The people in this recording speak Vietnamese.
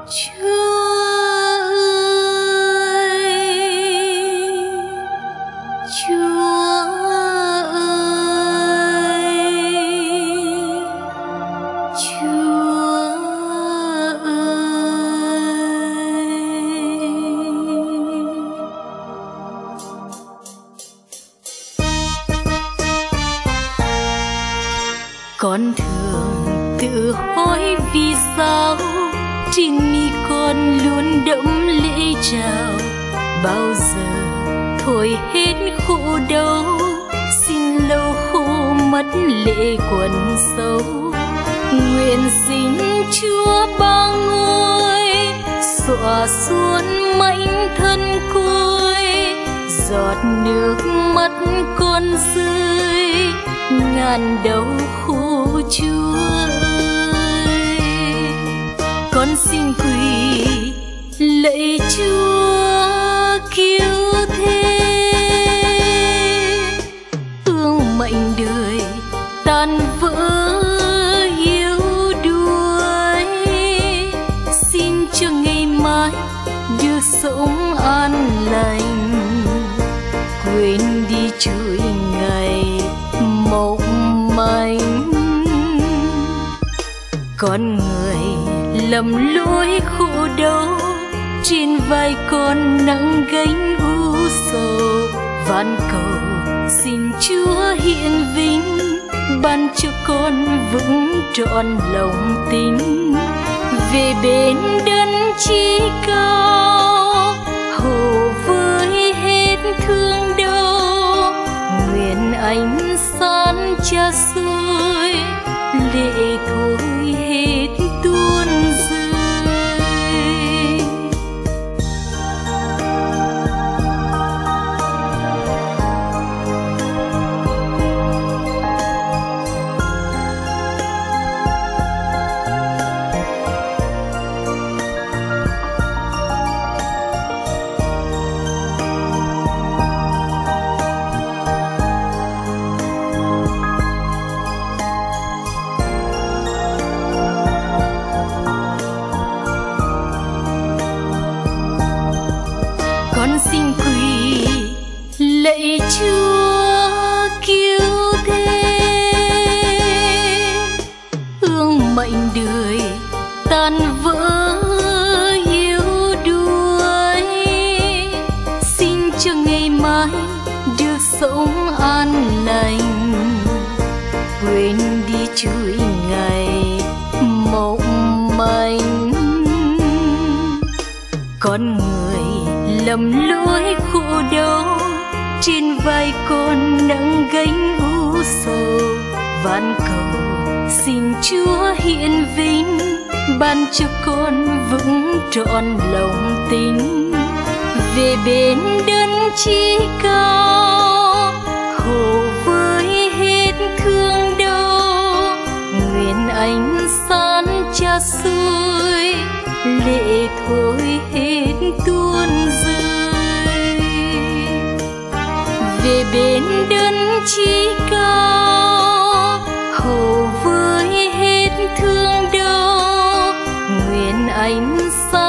Con thường tự hỏi vì sao trên mi con luôn đẫm lệ trào. Bao giờ thôi hết khổ đau, xin lâu khô mất lệ quần sâu. Nguyện xin Chúa ba ngôi xõa xuống mảnh thân côi, giọt nước mắt con rơi ngàn đau khổ Chúa ơi. Con xin quỳ lạy Chúa cứu thế, ương mệnh đời tan vỡ yếu đuối. Xin cho ngày mai được sống an lành, quên đi chuỗi ngày mộng manh. Con người lầm lỗi khổ đau, trên vai con nặng gánh u sầu. Van cầu xin Chúa hiện vinh, ban cho con vững trọn lòng tin. Về bên đấng chí cao, hầu với hết thương đau. Nguyện ánh sáng cha xuôi, lệ thôi hết tuôn rơi. Con xin quỳ lạy Chúa cứu thế, ương mệnh đời tan vỡ yếu đuối. Xin cho ngày mai được sống an lành, quên đi chuỗi ngày mộng manh. Con người lầm lỗi khổ đau, trên vai con nặng gánh u sầu. Van cầu xin Chúa hiện vinh, ban cho con vững trọn lòng tin. Về bên đấng chí cao, hầu với hết thương đau. Nguyện ánh sáng cha xuôi, lệ thôi hết tuôn rơi. Về bên đấng chí cao, hầu với hết thương đau. Nguyện ánh sáng